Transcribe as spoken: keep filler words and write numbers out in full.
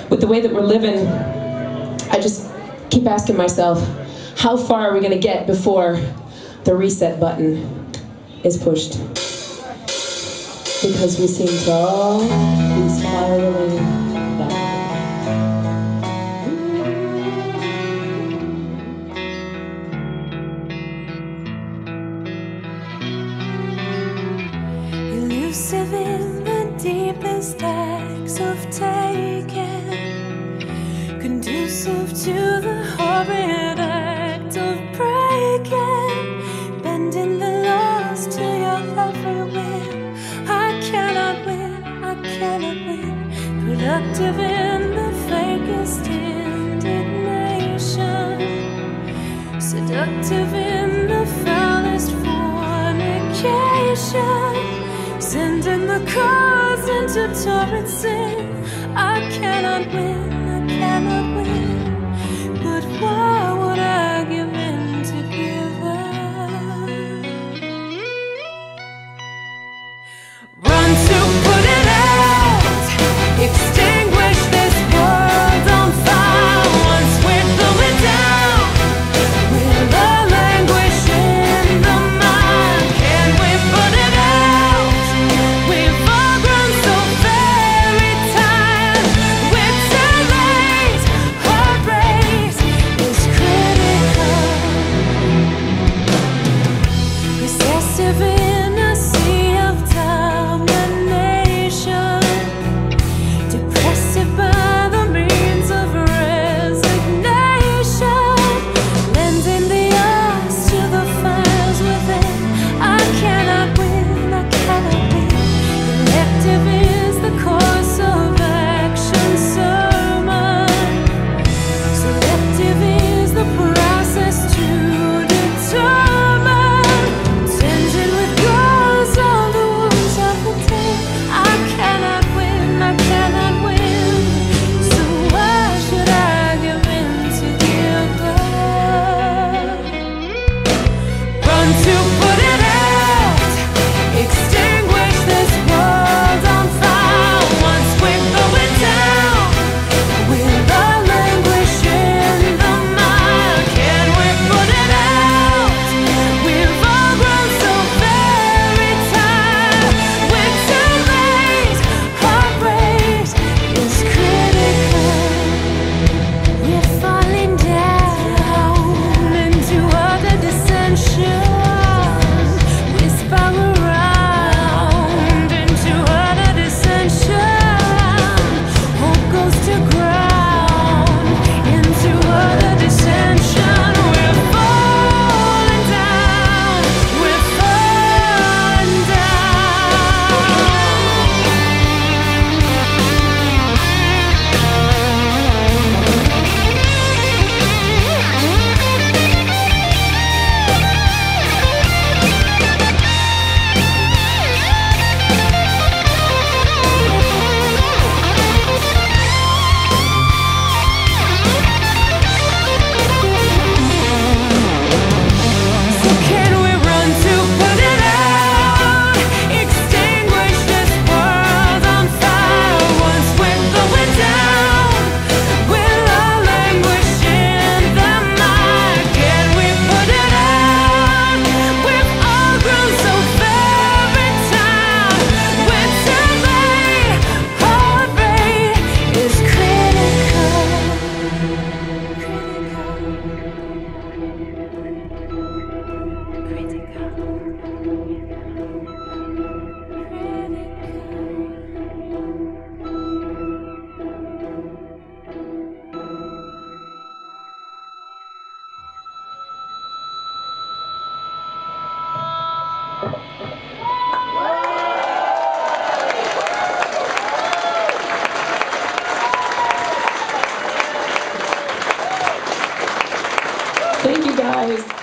with the way that we're living, I just keep asking myself, how far are we going to get before the reset button is pushed? Because we seem to all be spiraling back. Elusive in the deepest acts of taking, conducive to the horrid act of breaking, bending the laws to your every whim. I cannot win, I cannot win. Productive in the fakest indignation, seductive in the foulest fornication, sending the cause into torrid sin. I cannot win, I cannot win. But why would I give in to give up? Run to put it out, extinguish this world on fire. Once we blow it down, we'll all languish in the mind. Can we put it out? We've all grown so very tired. We're too late, heart rate is critical. Recessive in a sea of domination, depressive by the means of resignation, lending the odds to the fires within. I cannot win, I cannot win. Elective is the course of action sermon, selective is the process to determine, tending with gauze all the wounds of the day. I cannot win, I cannot win. So why should I give in to give up? Run to put it out, extinguish this world on fire. Once we blow it down, we'll all languish in the mind. Can we put it out? We've all grown so very tired. We're too late, heart rate is critical. We're falling down into utter dissension. We spiral around into utter dissension. Hope goes to ground into utter dissension. We're falling down, we're falling So can we run to put it out, extinguish this world on fire? Once we blow it down, we'll all languish in the mind. Can we put it out? We've all grown so very tired. We're too late, heart rate is critical. Critical. Thank you, guys.